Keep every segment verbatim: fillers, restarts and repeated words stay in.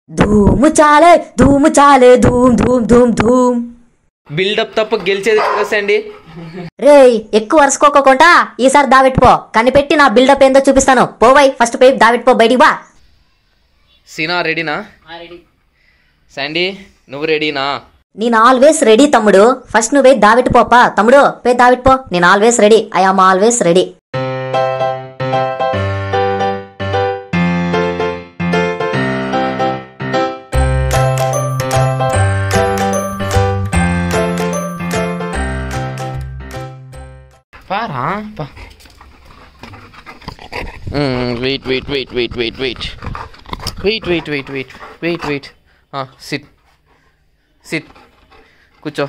ధూము చాలే ధూము చాలే ధూమ్ ధూమ్ ధూమ్ ధూమ్. బిల్డప్ తప్ప గెలిచేది అండి. రే ఎక్కువ వరుసుకోకుండా ఈసారి దావెట్టుపో, కనిపెట్టి నా బిల్డప్ ఏందో చూపిస్తాను. పోవై ఫస్ట్ పోయి దావెట్టుపో, బయటికి బా. సీనా రెడీనా? శాండీ నువ్వు రెడీనా? నేను ఆల్వేస్ రెడీ తమ్ముడు. ఫస్ట్ నువ్వే దావెట్టుపోపా తమ్ముడు, పోయి దావెట్టుపో. నేను always ready, I am always ready. పారా పా. Wait wait wait wait wait wait wait wait wait wait wait wait sit sit కూర్చో.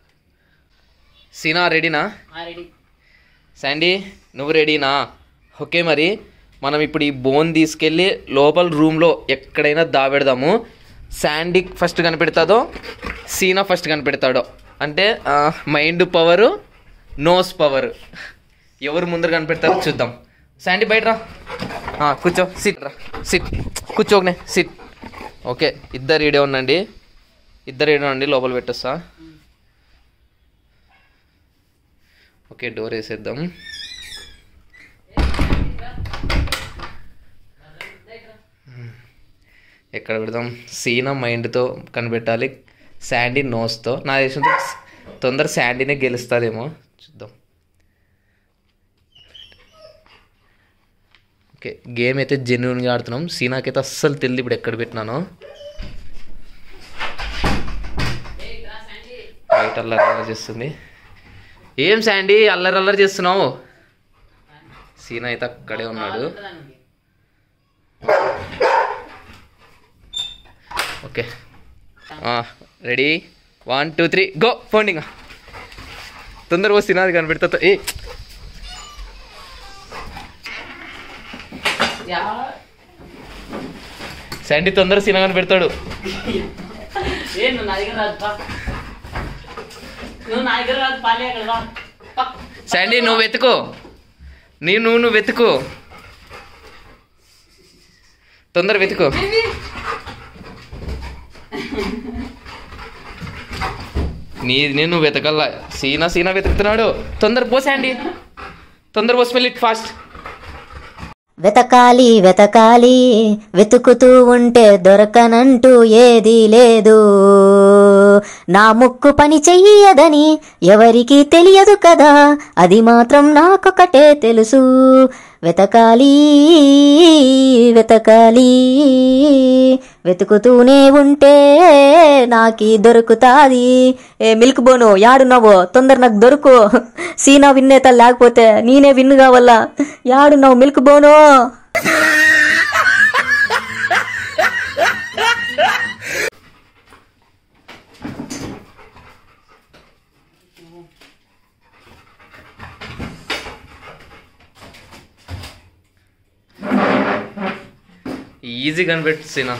సీనా రెడీనా? శాండీ నువ్వు రెడీనా? ఓకే, మరి మనం ఇప్పుడు ఈ బోన్ తీసుకెళ్ళి లోపల రూమ్లో ఎక్కడైనా దాబెడదాము. శాండీ ఫస్ట్ కనిపెడతాదో సీనా ఫస్ట్ కనిపెడతాడో, అంటే మైండ్ పవరు నోస్ పవర్ ఎవరు ముందర కనిపెడతారో చూద్దాం. శాండీ బయట రా, కూర్చో. సిట్ రా, సిట్ కూర్చోకనే సిట్. ఓకే, ఇద్దరు రెడీ ఉండండి, ఇద్దరు రెడీ ఉండండి. లోపల పెట్టొస్తా. ఓకే, డోర్ వేసేద్దాం. ఎక్కడ పెడదాం? సీనా మైండ్తో కనిపెట్టాలి, శాండీ నోస్తో. నా దేశంతో తొందర శాండీనే గెలుస్తుందేమో, చూద్దాం. ఓకే, గేమ్ అయితే జెన్యున్గా ఆడుతున్నాం. సీనాకైతే అస్సలు తెలియదు ఇప్పుడు ఎక్కడ పెట్టినాను. బయట అల్లరి అల్లరి చేస్తుంది. ఏం శాండీ అల్లరి అల్లరి చేస్తున్నావు? సీనా అయితే అక్కడే ఉన్నాడు. Okay ready, one two three go. ఫోండింగ్ తొందరగా వస్తున్నా, అది కనిపెడతా. ఏ శాండీ తొందర సీనా కనిపెడతాడు. శాండీ నువ్వు వెతుకు, నీ నువ్వు నువ్వు వెతుకు, తొందర వెతుకు. నీ నేను నువ్వు వెతకల్లా. సీనా సీనా వెతుకుతున్నాడు. తొందర పో శాండీ, తొందర పో. Smell it fast. వెతకాలి వెతకాలి వెతుకుతూ ఉంటే దొరకనంటూ ఏదీ లేదు. నా ముక్కు పని చెయ్యదని ఎవరికి తెలియదు కదా, అది మాత్రం నాకొకటే తెలుసు. వెతకాలి వెతకాలి వెతుకుతూనే ఉంటే నాకి దొరుకుతాది. ఏ మిల్క్ బోను యాడున్నావో తొందర నాకు దొరుకు. సీనా విన్నేత లేకపోతే నేనే విన్ను కావాలా. యాడున్నావు మిల్క్ బోను? ఈజీ కనిపెట్టు సీనా.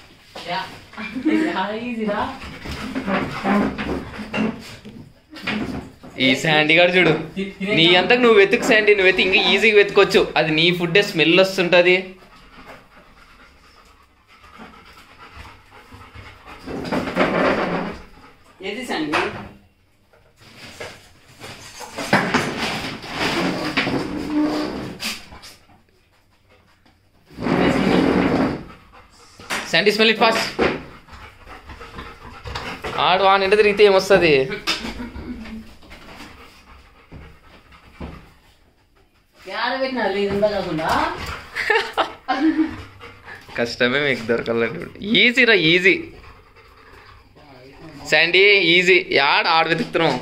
ఈ శాండీ గారు చూడు, నీ అంతకు నువ్వు వెతుకు శాండీ, నువ్వు వెతికి ఇంకా ఈజీగా వెతుకోవచ్చు. అది నీ ఫుడ్ స్మెల్ వస్తుంటుంది. Sandy smell it fast. ఆడు ఆ నిండ తిరిగితే ఏమొస్తుంది? కష్టమే మీకు దొరకాలండి. ఈజీ రా, ఈజీ శాండీ, ఈజీ. యాడ్ ఆడ వెతుకుతున్నాం.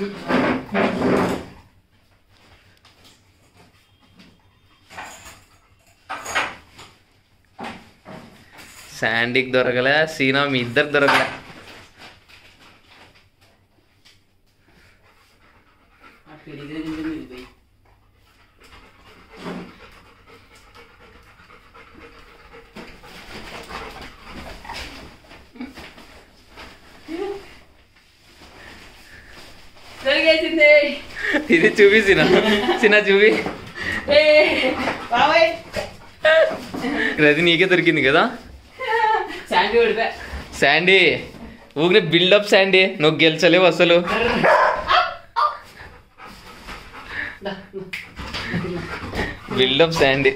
శాండీకి దొరకలే, సీనా మీ ఇద్దరు దొరకలే. ఇది చూపి సీనా, సీనా చూపి. అది నీకే దొరికింది కదా. శాండీ ఊగిన బిల్డప్ శాండీ, నువ్వు గెలిచలేవు అసలు. Buildup Sandy.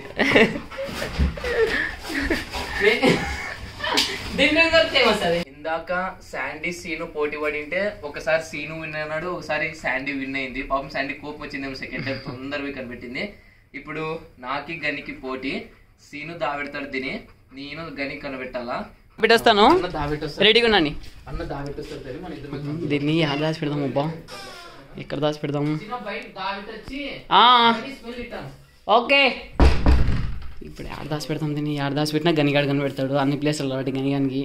ఇందాక శాండీ సీను పోటీ పడింటే ఒకసారి సీను విన్ అన్నాడు, ఒకసారి శాండీ విన్ అయింది. పాపం శాండీ కోపం వచ్చిందేమో, సెకండ్ టైం తొందరగా కనిపెట్టింది. ఇప్పుడు నాకి గనికి పోటీ, సీను దావెడతాడు తిని, నేను గని కనిపెట్టాలా. పెట్టేస్తాను, రెడీగా ఉన్నాను. అన్న దావెట్టొస్తాడు మన ఇద్దరు. దీన్ని యాడ దాచి పెడదాం అబ్బా, ఇక్కడ దాచి పెడదాము. ఓకే, ఇప్పుడు యాడ దాచి పెడతాం దీన్ని. యాడ దాచి పెట్టినా గనిగాడు కనిపెడతాడు, అన్ని ప్లేసులు కాబట్టి గనిగానికి.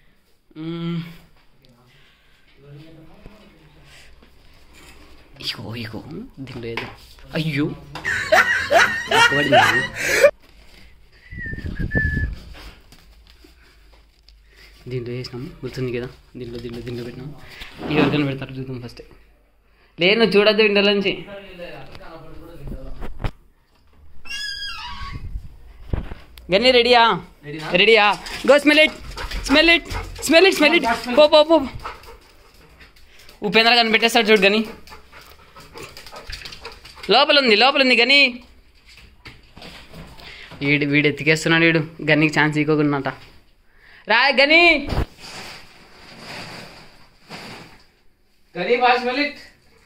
ఇగో ఇగో దీంట్లో ఏదో, అయ్యో దీంట్లో వేసినాము, గుర్తుంది కదా. దీంట్లో దీంట్లో దీంట్లో పెట్టినాము. ఎవరికైనా పెడతారు చూద్దాం ఫస్ట్. లేదు నువ్వు చూడద్దు ఇంట్లో నుంచి. గన్ని రెడీయా? రెడీయా? Go smell it, smell it, smell it, smell it. పో పో పో. ఉపేంద్ర గని పెట్టేస్తాడు చూడు. గని లోపల ఉంది, లోపల ఉంది గని. వీడు వీడు ఎత్తికేస్తున్నాడు. వీడు గనికి ఛాన్స్ ఇవ్వకున్నట. రా Gani, Gani wash smell it.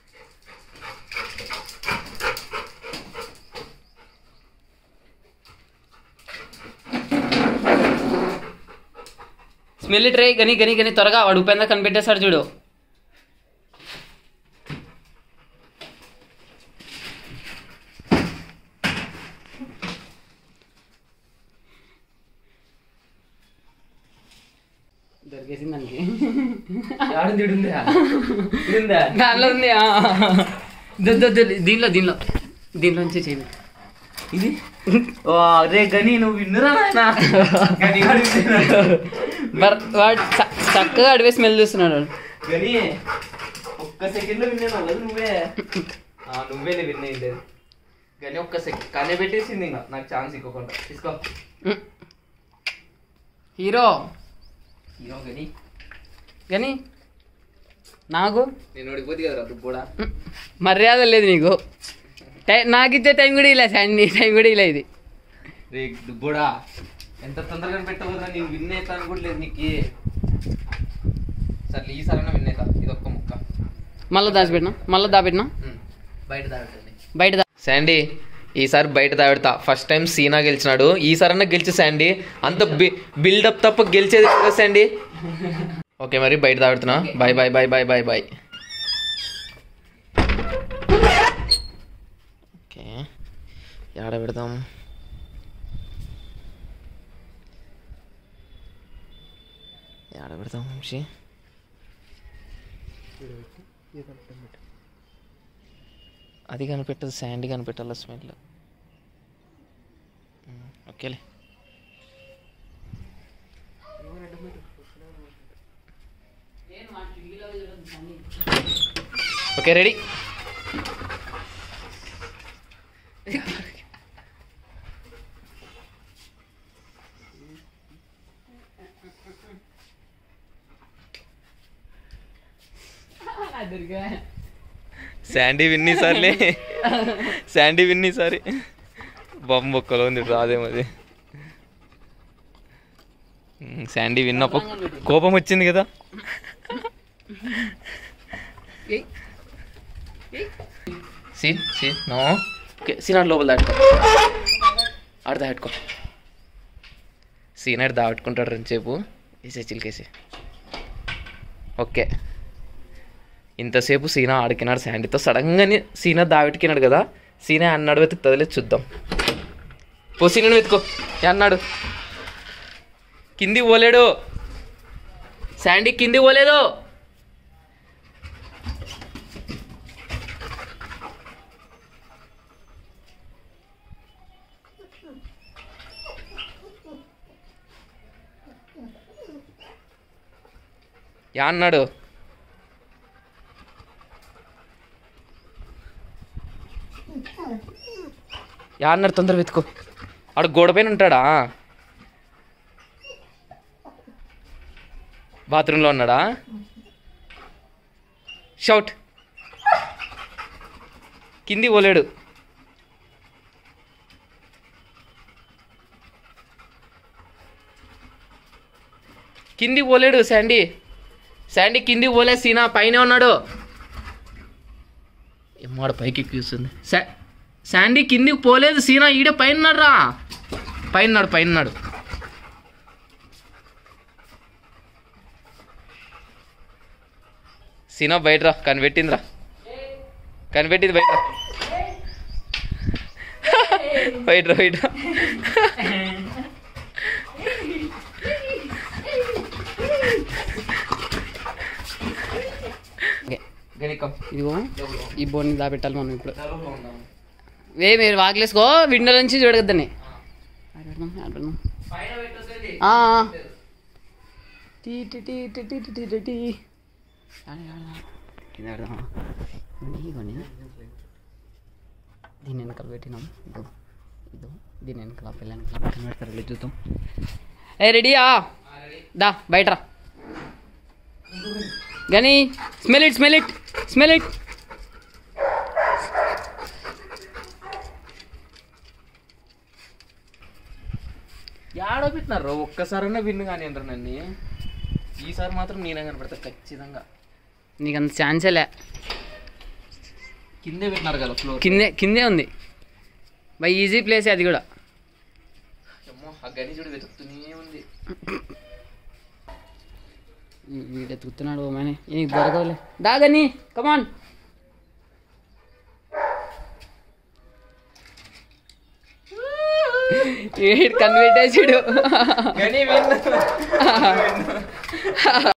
Smell it రే. గని గని గని త్వరగా, వాడు ఉపేంద్ర కనిపెట్టేస్తాడు చూడు. దొరికేసింది దానికి. దానిలో ఉంది. దీనిలో దీనిలో దీనిలో నుంచి చేయి. ఇది రే గని నువ్వు విన్నురా నాయనా. వాడు చక్కగా అడివే స్మెల్ చూస్తున్నాడు. గని ఒక్క సెకండ్ లో విన్నా కదా నువ్వే. నువ్వేలే విన్ అయింది. గని ఒక్క సెకండ్ కనే పెట్టేసింది, ఇంకా నాకు ఛాన్స్ ఇవ్వకుండా. తీసుకో హీరో. హీరో గని. గని నాకు నేను ఓడిపోతే కదా దుబ్బు కూడా. మర్యాద లేదు నీకు. టైం నాకు ఇచ్చే టైం కూడా ఇలా శాండీ, టైం కూడా ఇలా. ఇది రే దుబ్బుడా, ఎంత తొందరగా పెట్టవద్దా, నేను విన్ అవుతాను కూడా లేదు నీకు. సరే ఈసారైనా విన్ అవుతా. ఇది ఒక్క ముక్క మళ్ళీ దాచిపెట్టినా, మళ్ళీ దాపెట్టినా. బయట దాపెట్టండి, బయట దా. శాండీ ఈసారి బయట దాపెడతా. ఫస్ట్ టైం సీనా గెలిచినాడు, ఈసారన్నా గెలిచి శాండీ. అంత బిల్డప్ తప్ప గెలిచేది కదా శాండీ. ఓకే మరి బయట దాపెడుతున్నా. Bye bye bye bye bye bye. Okay ఎక్కడ పెడదాం? ఎక్కడ పెడదాం వంశీ? అది కనిపెట్టదు, శాండీ కనిపెట్టాల స్మెల్. ఓకేలే. Okay ready. శాండీ విన్నీ సార్లే, శాండీ విన్నీ సారి. బొమ్మ బొక్కలో ఉంది, రాదేమది. శాండీ విన్నప్పుడు కోపం వచ్చింది కదా. Scene scene no. Okay scene ఆడు లోపల దాటుకో, ఆడు దాటుకో. సీన్ ఆడు దాటుకుంటాడు రెండుసేపు. వేసే చిలికేసి. ఓకే ఇంతసేపు సీనా ఆడికినాడు శాండీతో. సడన్గానే సీనా దావెట్టుకినాడు కదా. సీనా అన్నాడు వెతుకుతుందిలే, చూద్దాం. పో సీనాను వెతుకో. అన్నాడు కింది పోలేడు, శాండీ కింది పోలేదు. యా అన్నాడు. యా అన్నాడు, తొందర వెతుకో. ఆడు గోడ పైన ఉంటాడా? బాత్రూంలో ఉన్నాడా? షౌట్. కింది పోలేడు. కింది పోలేడు శాండీ. శాండీ కింది పోలే, సీనా పైన ఉన్నాడు. ఏమాడ పైకి ఎక్కిస్తుంది. శా శాండీ కిందికి పోలేదు, సీనా ఈడే పైన ఉన్నాడు రా. పైన ఉన్నాడు పైన ఉన్నాడు సీనా బయటరా, కనిపెట్టిందిరా, కనిపెట్టింది బయట. బయటరా బయటరా. ఇదిగో ఈ బోర్ని దాపెట్టాలి మనం ఇప్పుడు. వే మీరు వాకిలేసుకో, విండో నుంచి చూడగద్దని. దీని వెనకాల పెట్టినాం. ఇదో ఇదో దీని వెనకాల పిల్ల వెనకాల కనబెడతారు, చూద్దాం. ఏ రెడీయా? దా బయటరా. Gani smell it smell it smell it. యాడో పెట్టినారు, ఒక్కసారైనా విన్ను కానీ అంటారు నన్ను. ఈసారి మాత్రం నేనే కనపడతా ఖచ్చితంగా. నీకు అంత ఛాన్సేలే. కిందే పెట్టినారు కదా ఫ్లోర్. కిందే కిందే ఉంది బై, ఈజీ ప్లేస్ అది కూడా. అమ్మో ఆ గని చూడు వెతుకుతూనే ఉంది. వీడు ఎత్తుకుతున్నాడు ఓమని, నీకు దొరకవులే. దా గని కమాన్. కన్వెట్టేసాడు.